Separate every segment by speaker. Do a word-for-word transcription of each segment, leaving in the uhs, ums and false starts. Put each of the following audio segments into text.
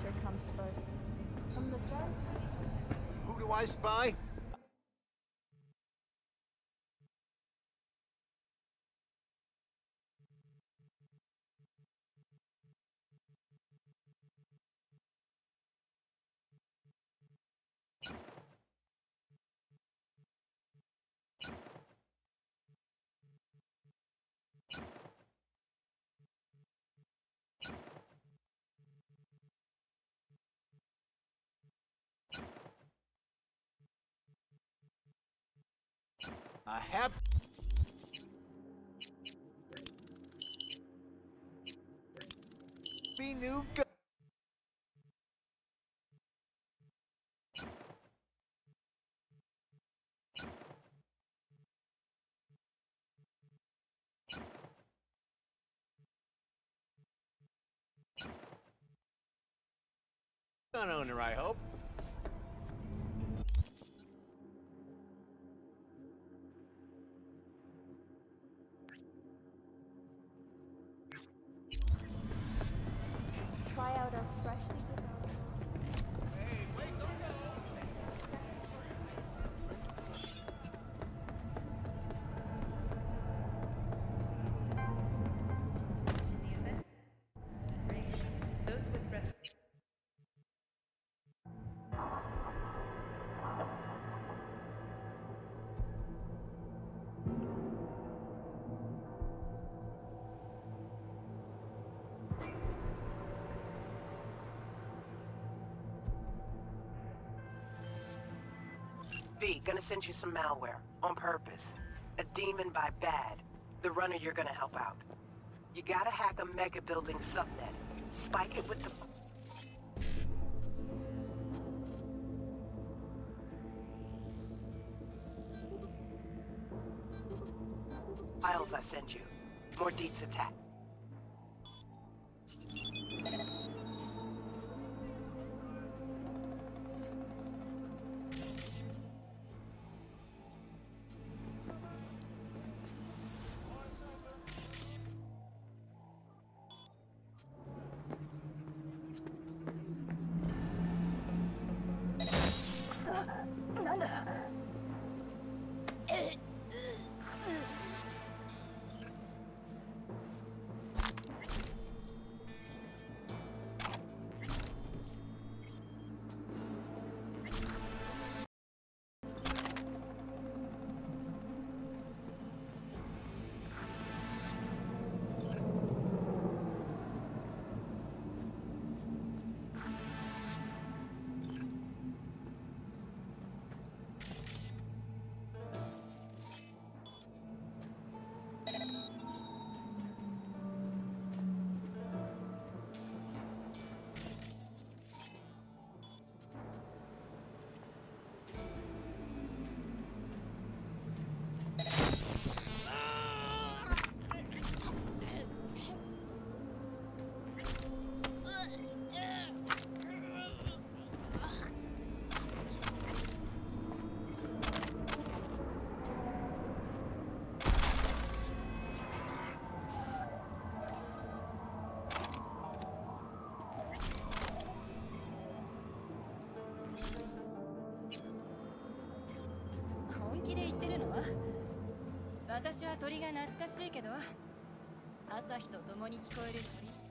Speaker 1: answer comes first. From the very first.
Speaker 2: Who do I spy? I have... Be new go- Gun owner, I hope.
Speaker 1: Try out our freshly developed.
Speaker 2: Hey, wait, don't go!
Speaker 3: In the event, those with breast.
Speaker 4: V, gonna send you some malware. On purpose. A demon by bad. The runner you're gonna help out. You gotta hack a mega building subnet. Spike it with the... files I send you. More deets attack.
Speaker 5: 本気で言ってるの？私は鳥が懐かしいけど、朝日と共に聞こえる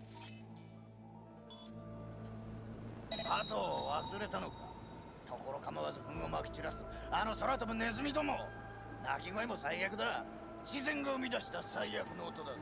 Speaker 5: 鳥。
Speaker 6: 鳩を忘れたのか。ところ構わず糞をまき散らすあの空飛ぶネズミども。鳴き声も最悪だ。自然が生み出した最悪の音だぞ。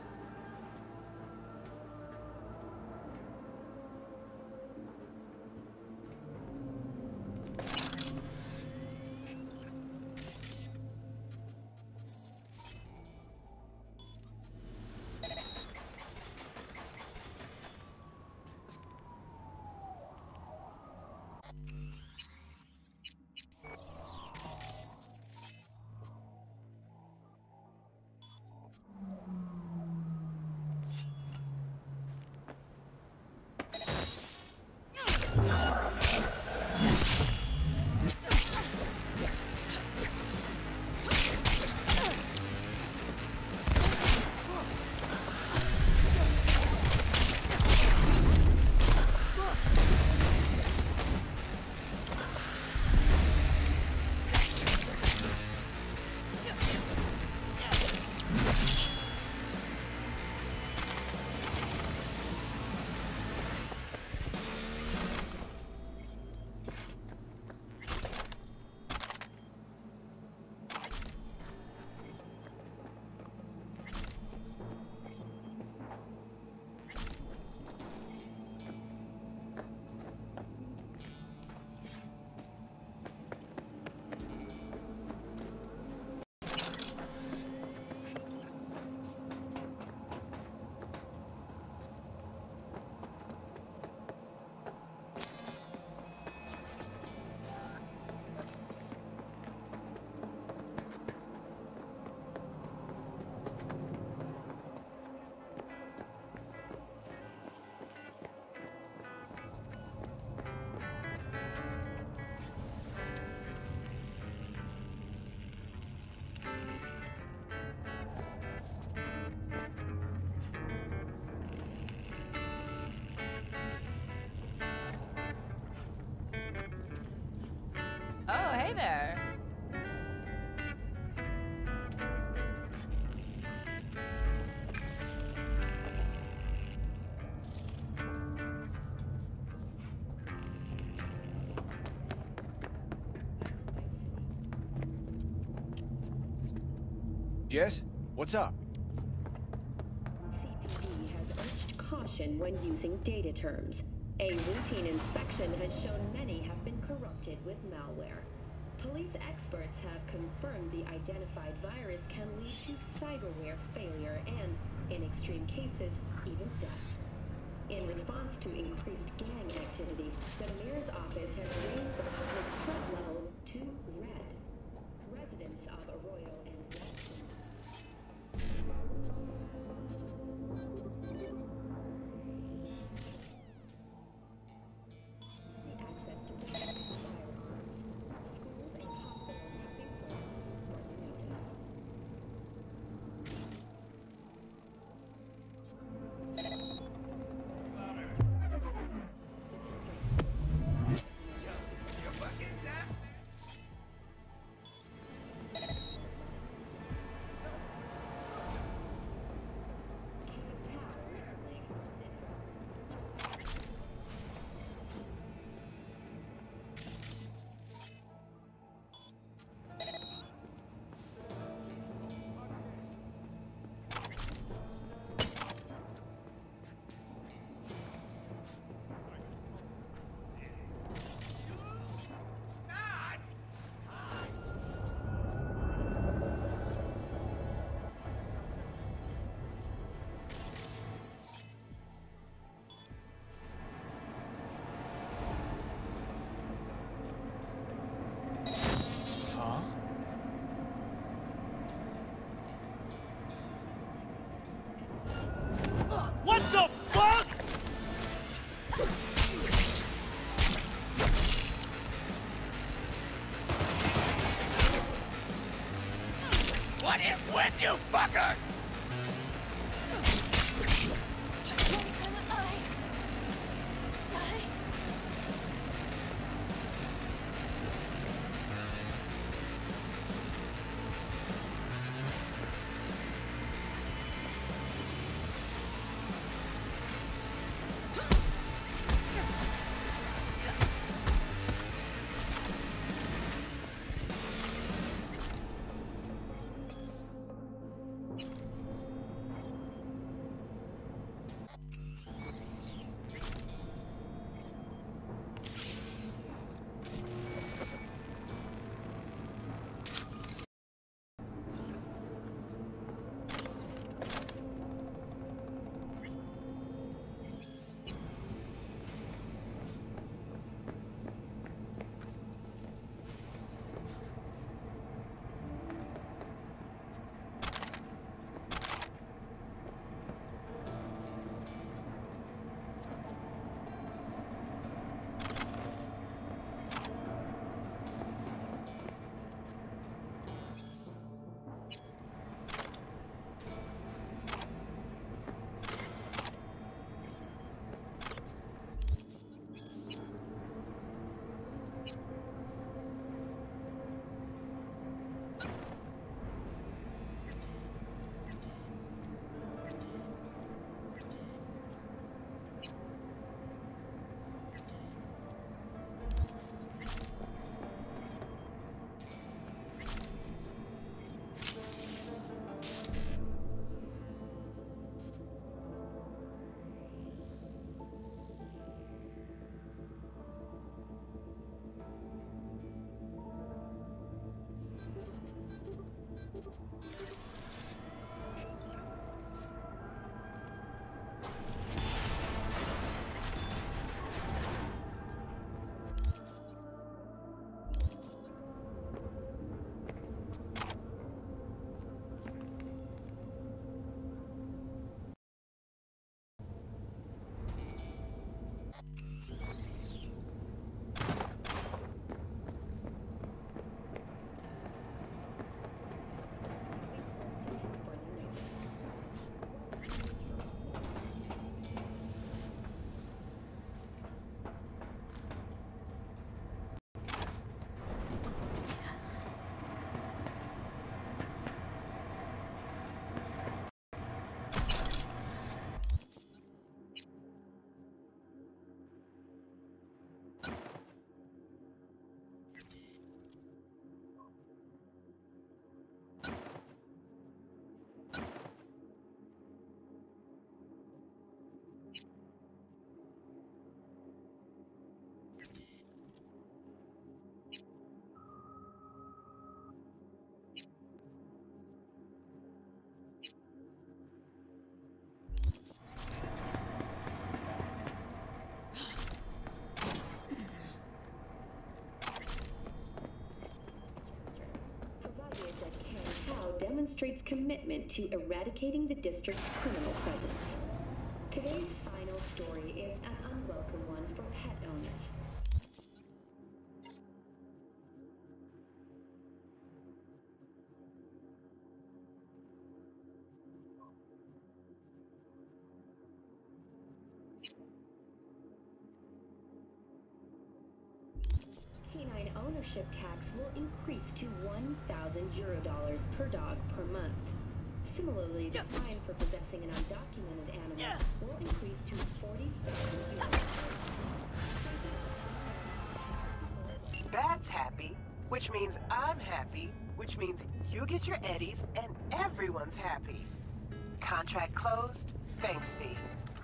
Speaker 2: Jess, what's up?
Speaker 7: C P D has urged caution when using data terms. A routine inspection has shown many have been corrupted with malware. Police experts have confirmed the identified virus can lead to cyberware failure and, in extreme cases, even death. In response to increased gang activity, the mayor's office has raised the public threat level to red. Residents of Arroyo and Weston. The access to firearms. Schools and hospitals have been closed for notice.
Speaker 8: What the fuck?!
Speaker 6: What is with you fuckers?
Speaker 7: demonstrates commitment to eradicating the district's criminal presence. Today's final story is an unwelcome one for pet owners. Canine ownership tax will increase to one thousand euro dollars per dog per month. Similarly, the fine for possessing an undocumented animal will increase to forty thousand euros.
Speaker 4: Bad's happy, which means I'm happy, which means you get your eddies and everyone's happy. Contract closed. Thanks, V.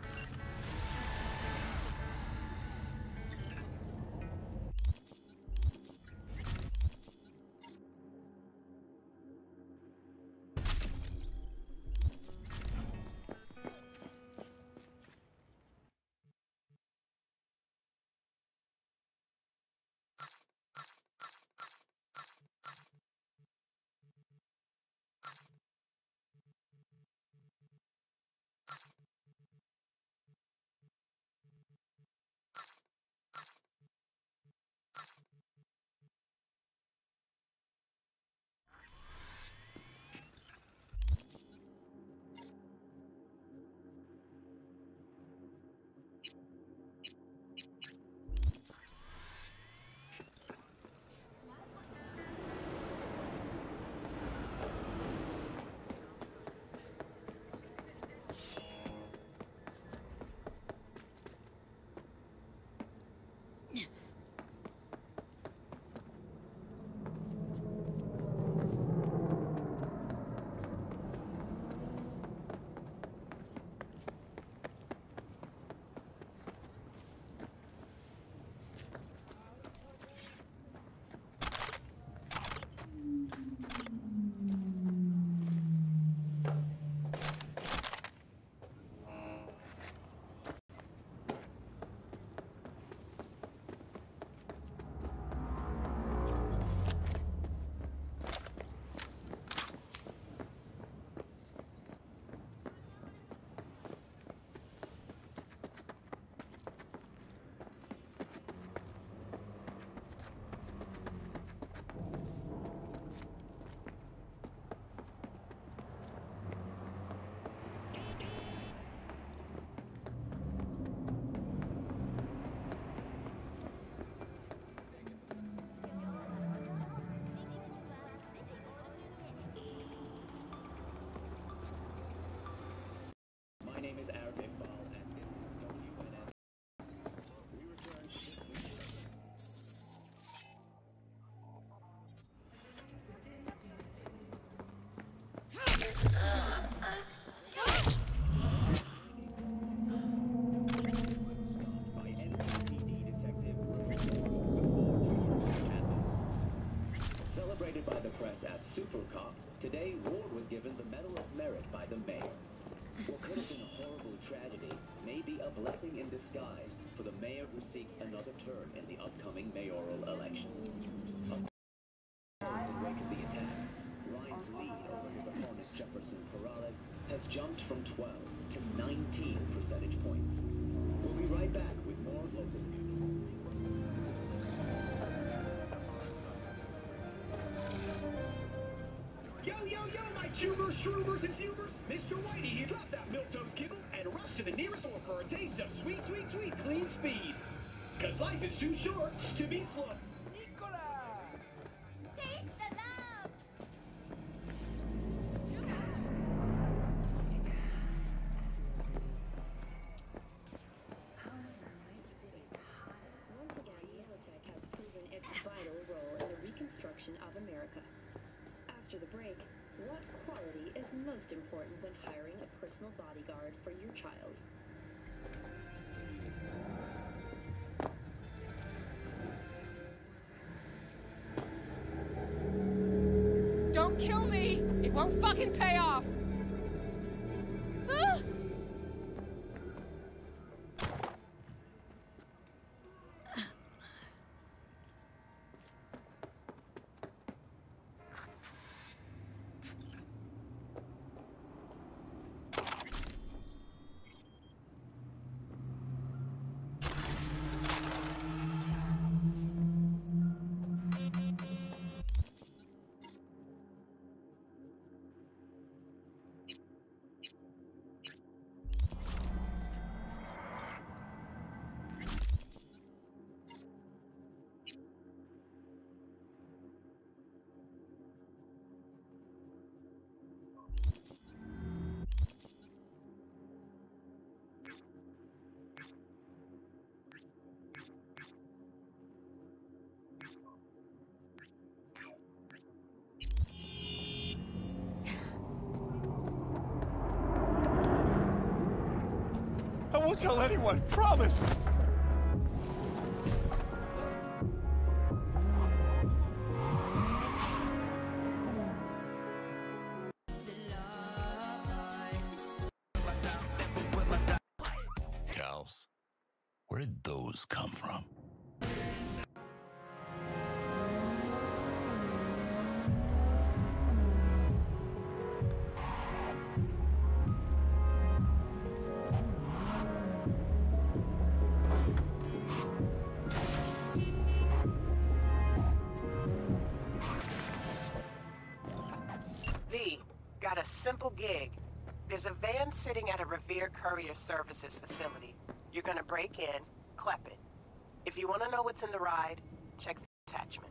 Speaker 9: Celebrated by the press as Super Cop, today Ward was given the Medal of Merit by the mayor. What could have been a horrible tragedy may be a blessing in disguise for the mayor who seeks another term in the upcoming mayoral election. Awakened the attack. Ryan's lead over his opponent Jefferson Perales has jumped from twelve to nineteen percentage points. We'll be right back with more local news.
Speaker 10: Yo, yo, yo, my tubers, shroomers, and fubers! Mister Whitey here. Drop that milquetoast kibble and rush to the nearest store for a taste of sweet, sweet, sweet clean speed. Cause life is too short to be slow.
Speaker 5: Taste the love!
Speaker 7: Once again, Evotech has proven its vital role in the reconstruction of America. After the break, what quality is most important when hiring a personal bodyguard for your child?
Speaker 1: Don't kill me! It won't fucking pay off! Ah!
Speaker 6: won't tell anyone, promise!
Speaker 11: Cows. Where did those come from?
Speaker 4: V, got a simple gig. There's a van sitting at a Revere Courier Services facility. You're gonna break in, clep it. If you want to know what's in the ride, check the attachment.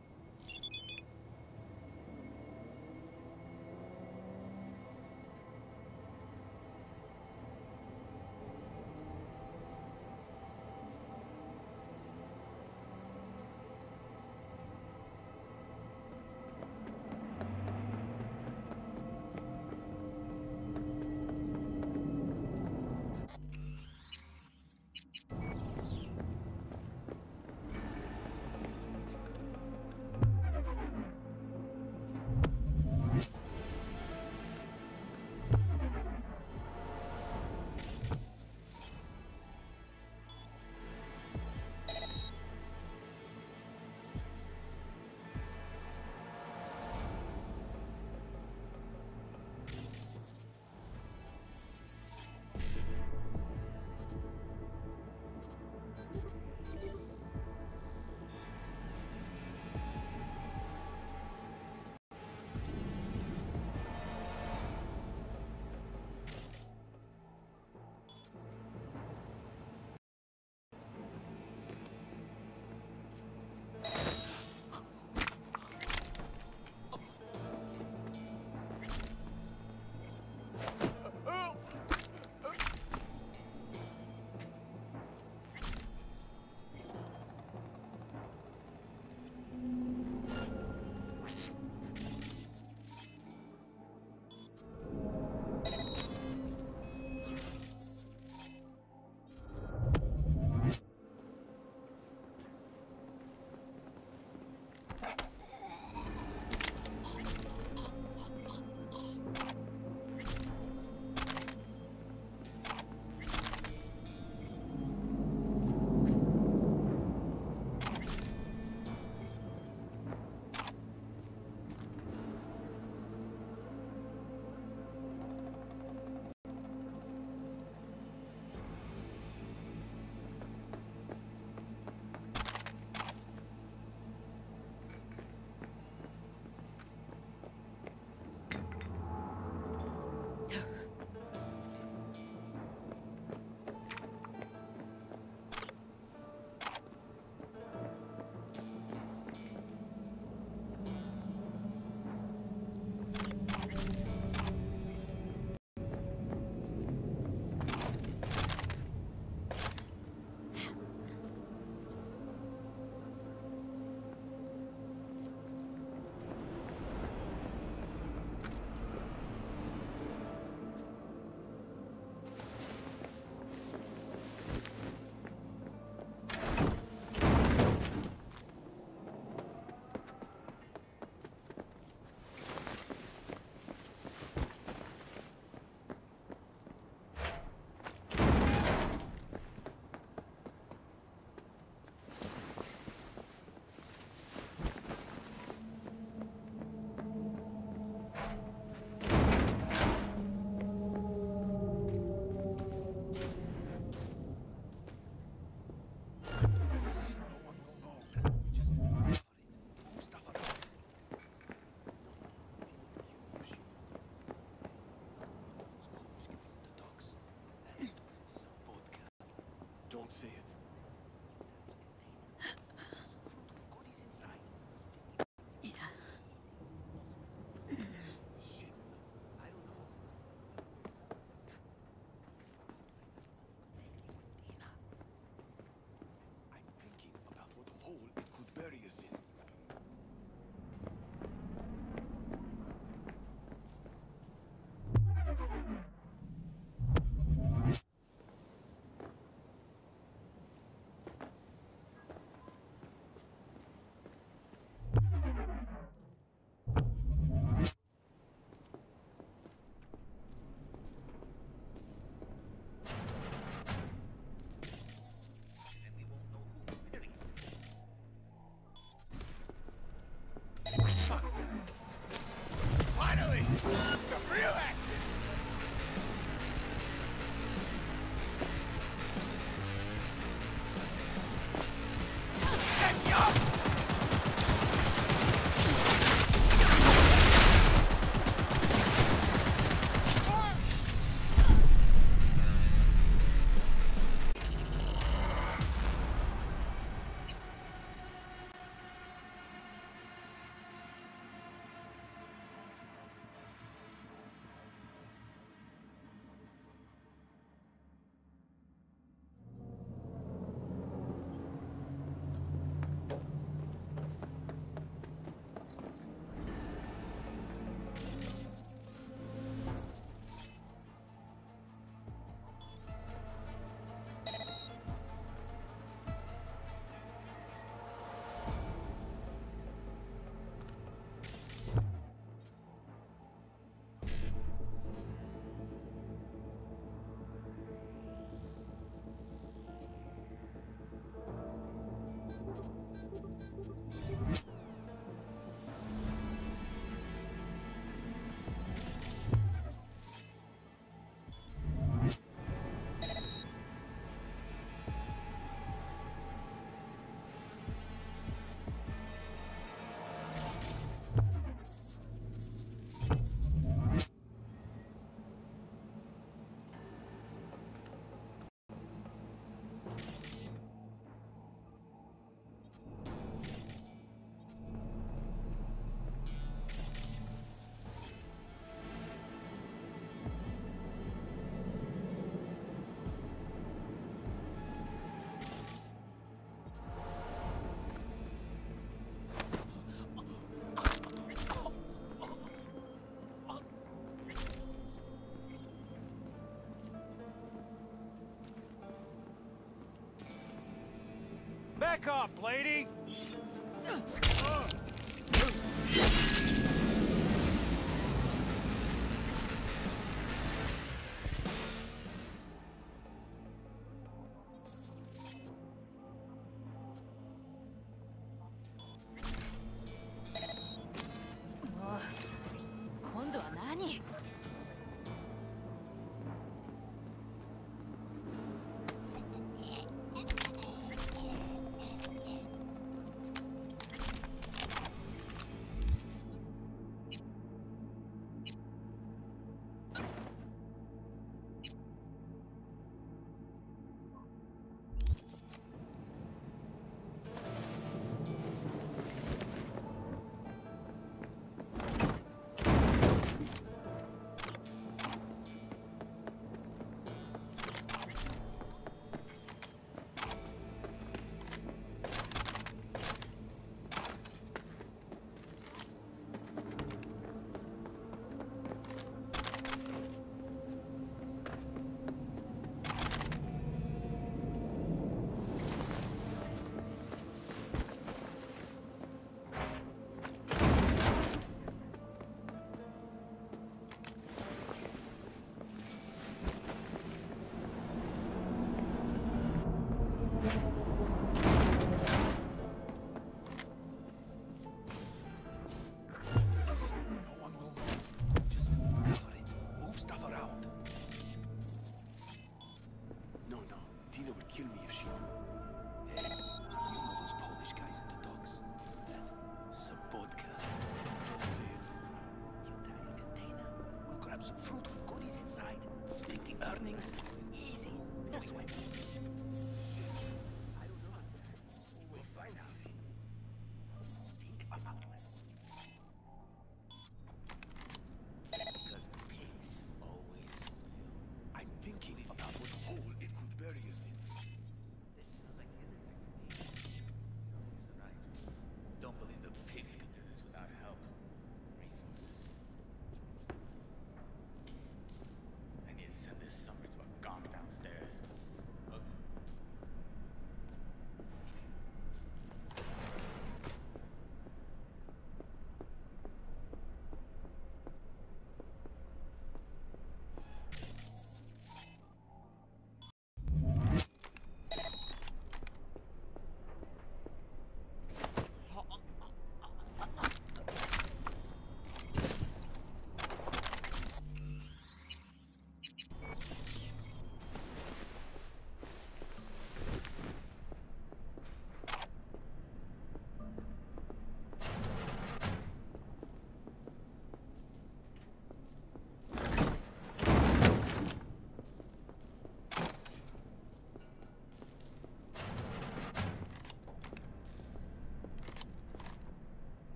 Speaker 8: Back up, lady!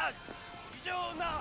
Speaker 8: だ異常ない。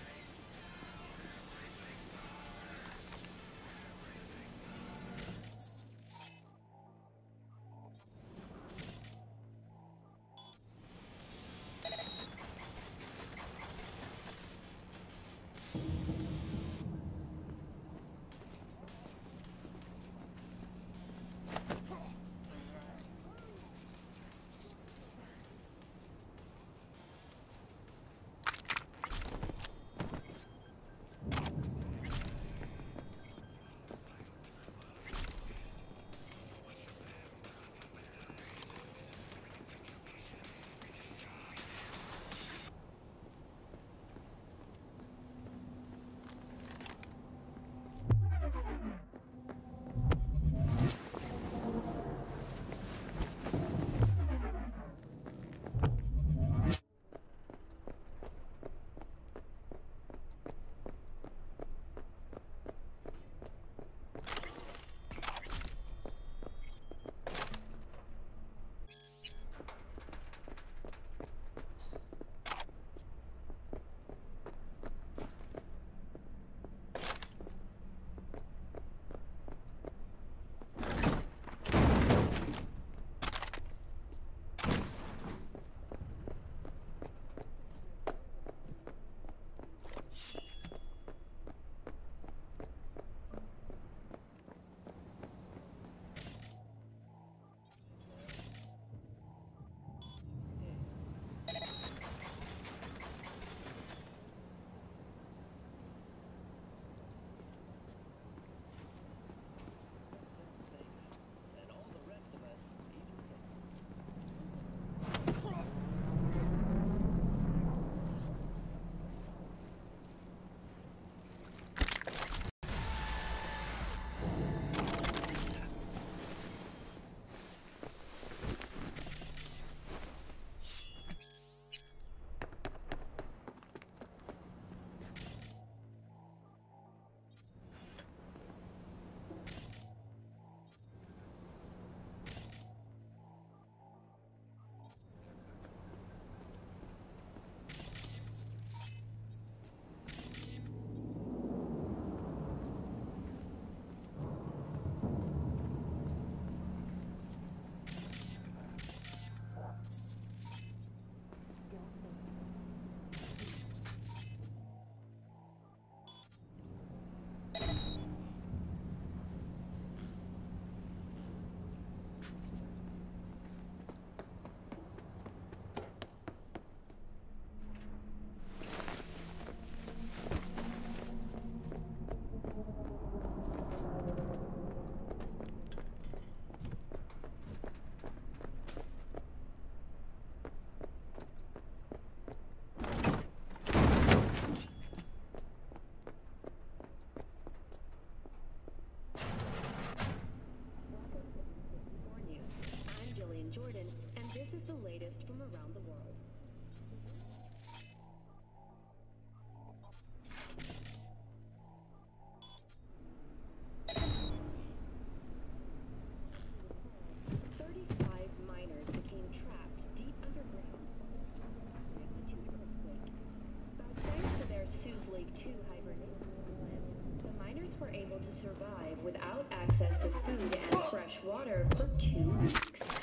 Speaker 7: without access to food and fresh water for two weeks.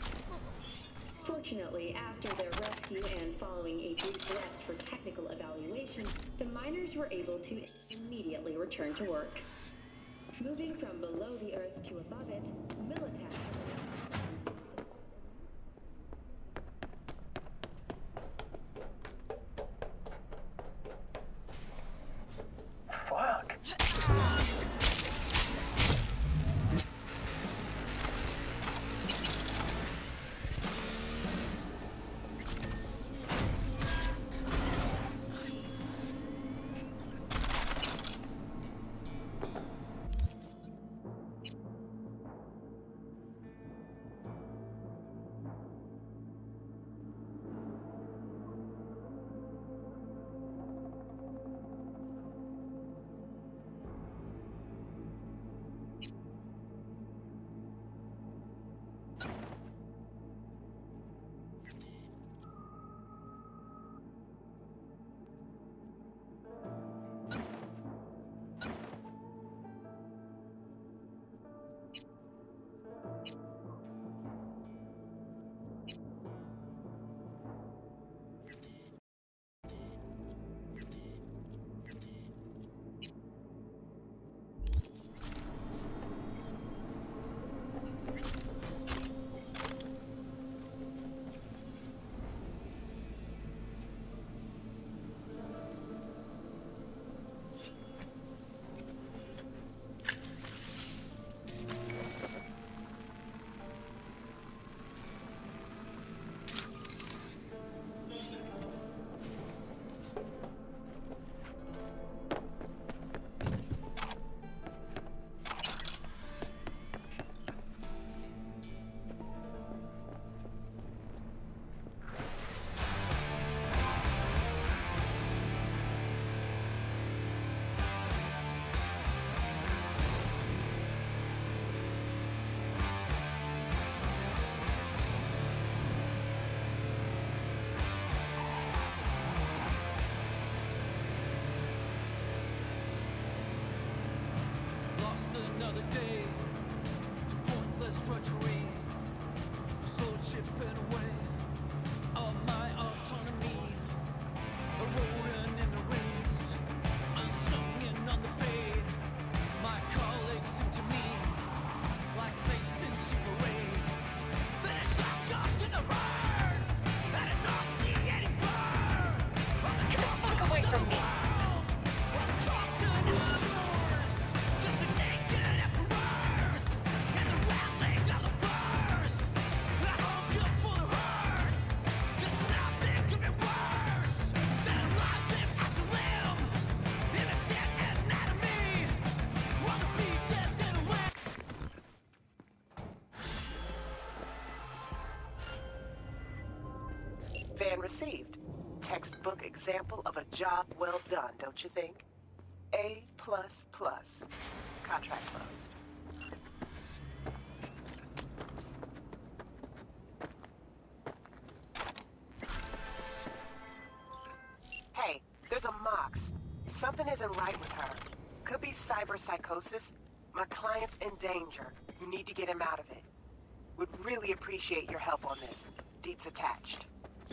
Speaker 7: Fortunately, after their rescue and following a brief rest for technical evaluation, the miners were able to immediately return to work. Moving from below the earth to above it, Militech
Speaker 12: another day to pointless drudgery, slow chipping away of my autonomy, a rodent in the race, unsung and underpaid. My colleagues seem to me like safe since parade. Finish like us in the road, and I not see any burn.
Speaker 13: Get the fuck away from me!
Speaker 4: Van received. Textbook example of a job well done, don't you think? A plus plus. Contract closed. Hey, there's a Mox. Something isn't right with her. Could be cyberpsychosis. My client's in danger. You need to get him out of it. Would really appreciate your help on this. Deets attached.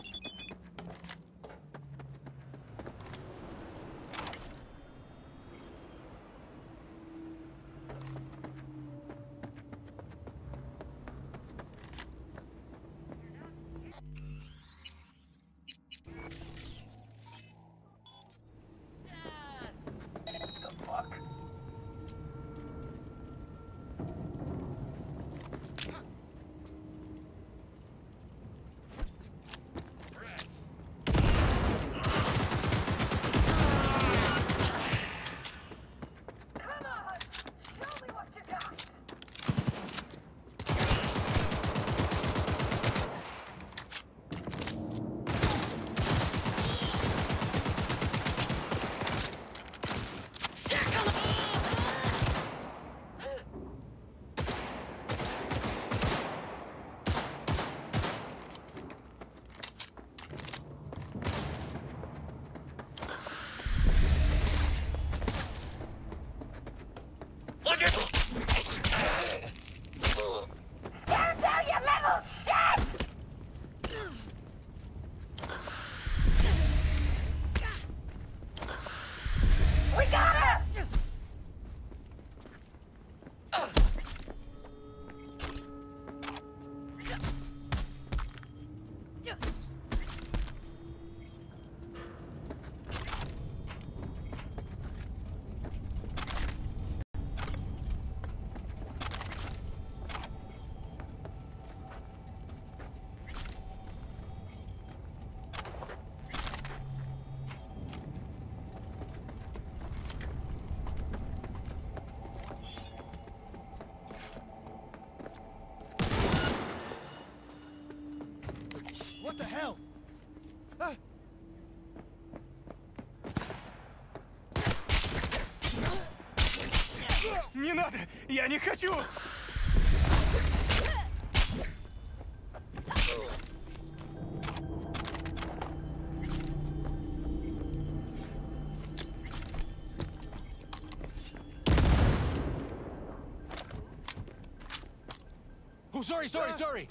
Speaker 12: What the hell? Ah.
Speaker 8: Не надо! Я не хочу!
Speaker 12: Oh, sorry, sorry, sorry!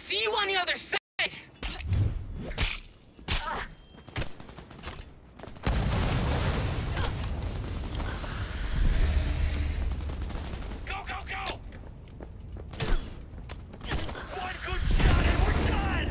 Speaker 13: See you on the other side! Go, go, go! One good shot and we're done!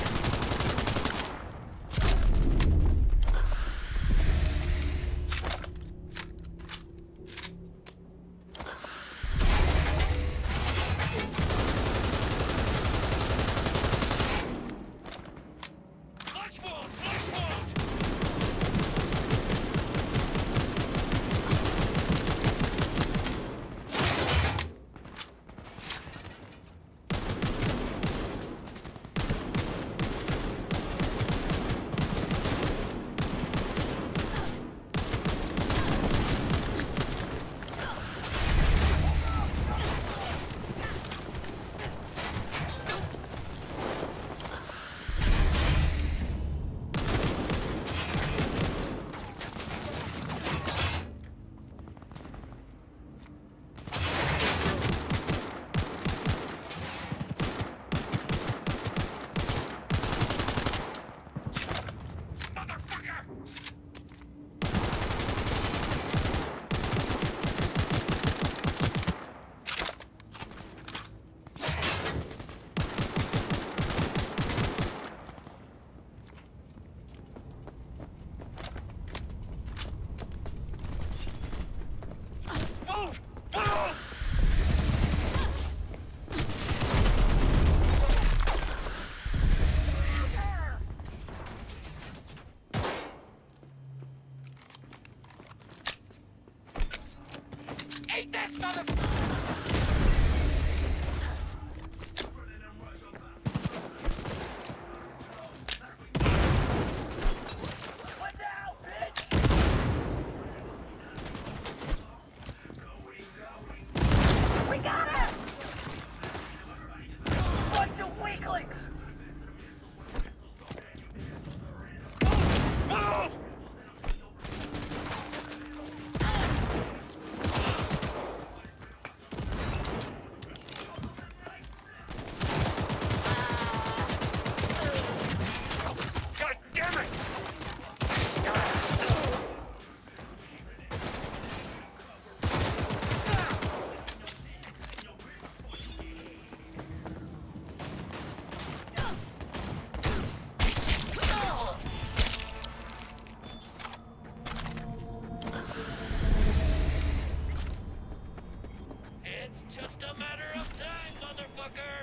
Speaker 13: Eat this, mother...
Speaker 6: We got him! Bunch of weaklings!
Speaker 12: Move! God damn it! It's just a matter of time, motherfucker!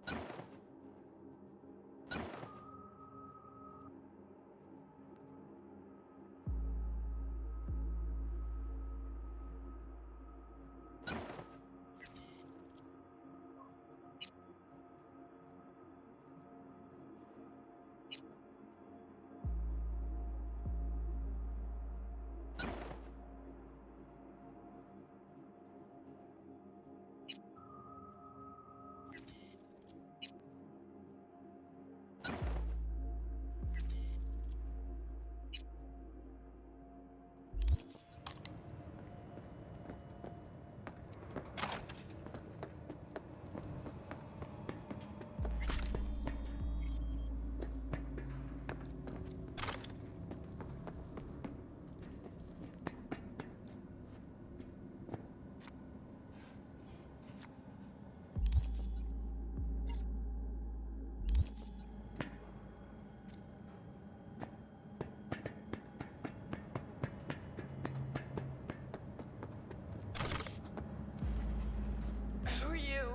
Speaker 14: Who are you?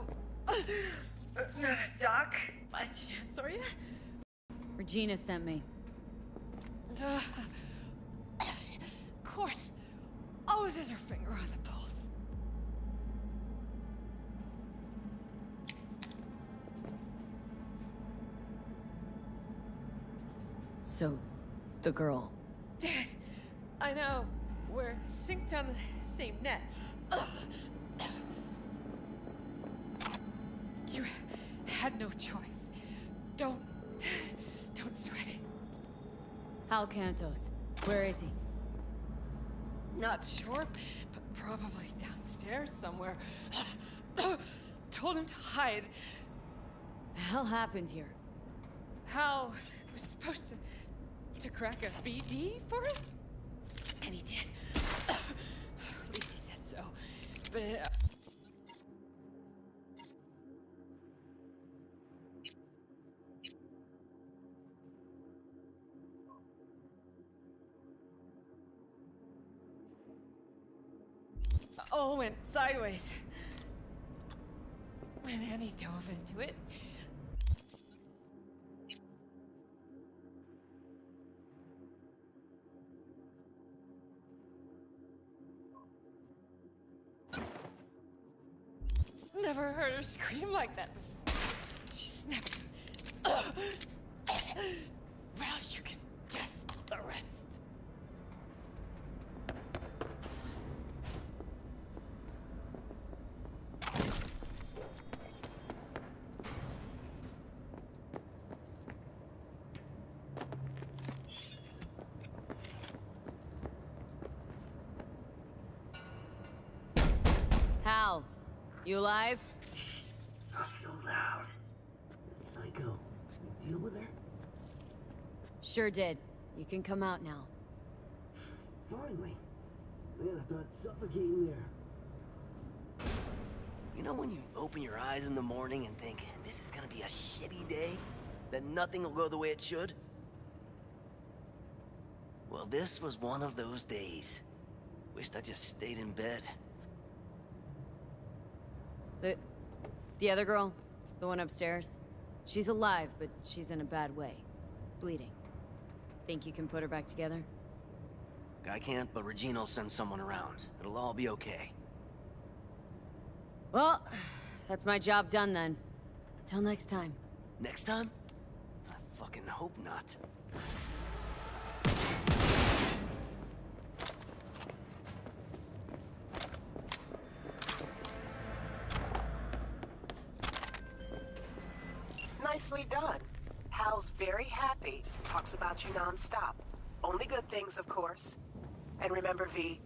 Speaker 14: Doc? By chance, are you?
Speaker 15: Regina sent me.
Speaker 14: Uh, of course. Always has her finger on the pulse.
Speaker 15: So, the girl.
Speaker 14: Dad, I know. We're synced on the same net. You had no choice. Don't... Don't sweat it.
Speaker 15: Hal Cantos. Where is he?
Speaker 14: Not sure, but probably downstairs somewhere. Told him to hide.
Speaker 15: The hell happened here?
Speaker 14: Hal was supposed to... to crack a B D for us? And he did. At least he said so. But... Uh, all went sideways. When Annie dove into it. Never heard her scream like that before. She snapped. Well, you can guess the rest.
Speaker 15: Hal, you alive?
Speaker 9: Not so loud. That psycho. You deal with her?
Speaker 15: Sure did. You can come out now.
Speaker 9: Finally. Man, I thought suffocating there.
Speaker 16: You know when you open your eyes in the morning and think, this is gonna be a shitty day? That nothing will go the way it should? Well, this was one of those days. Wished I just stayed in bed.
Speaker 15: The... the other girl? The one upstairs? She's alive, but she's in a bad way. Bleeding. Think you can put her back together?
Speaker 16: I can't, but Regina'll send someone around. It'll all be okay.
Speaker 15: Well, that's my job done then. Till next time.
Speaker 16: Next time? I fucking hope not.
Speaker 4: Nicely done. Hal's very happy. Talks about you non-stop. Only good things, of course. And remember, V,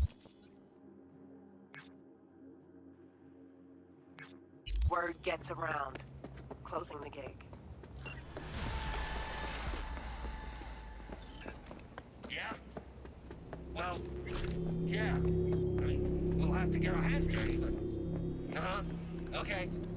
Speaker 4: word gets around. Closing the gig.
Speaker 13: Yeah? Well, yeah. I mean, we'll have to get our hands dirty, but... Uh-huh. Okay.